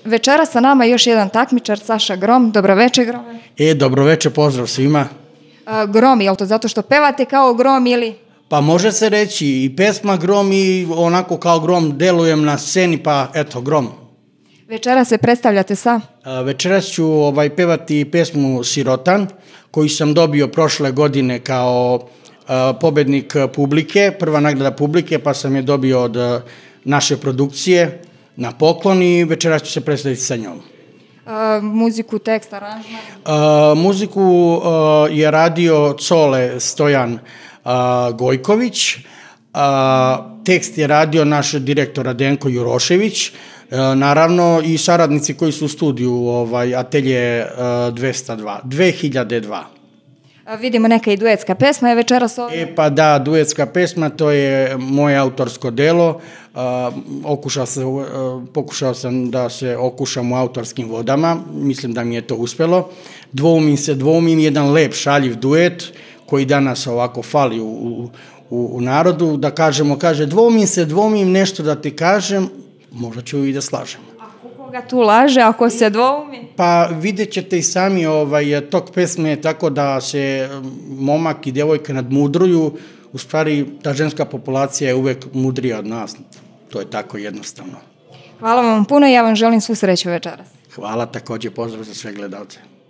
Večera sa nama još jedan takmičar, Saša Grom. Dobroveče, Grome. Dobroveče, pozdrav svima. Grom, je li to zato što pevate kao grom ili... Pa može se reći i pesma Grom i onako kao Grom delujem na sceni, pa eto, Grom. Večera se predstavljate sa? Večeras ću pevati pesmu Sirotan, koju sam dobio prošle godine kao pobednik publike, prva nagrada publike, pa sam je dobio od naše produkcije na poklon i večeras ću se predstaviti sa njom. Muziku, tekst, aranžman? Muziku je radio Cole Stojan Gojković, tekst je radio naš direktor Radenko Jurošević, naravno i saradnici koji su u studiju Atelje 2002. Vidimo neka i duetska pesma je večeras ovdje. Pa da, duetska pesma, to je moje autorsko delo. Pokušao sam da se okušam u autorskim vodama, mislim da mi je to uspelo. Dvoumim, jedan lep, šaljiv duet koji danas ovako fali u narodu, da kažemo, kaže, dvoumim nešto da ti kažem, možda ću i da slažem. A koga tu laže ako se dvoumi? Pa vidjet ćete i sami, tok pesme je tako da se momak i djevojka nadmudruju, u stvari ta ženska populacija je uvek mudrija od nas, to je tako jednostavno. Hvala vam puno i ja vam želim svu sreću večeras. Hvala, također pozdrav za sve gledalce.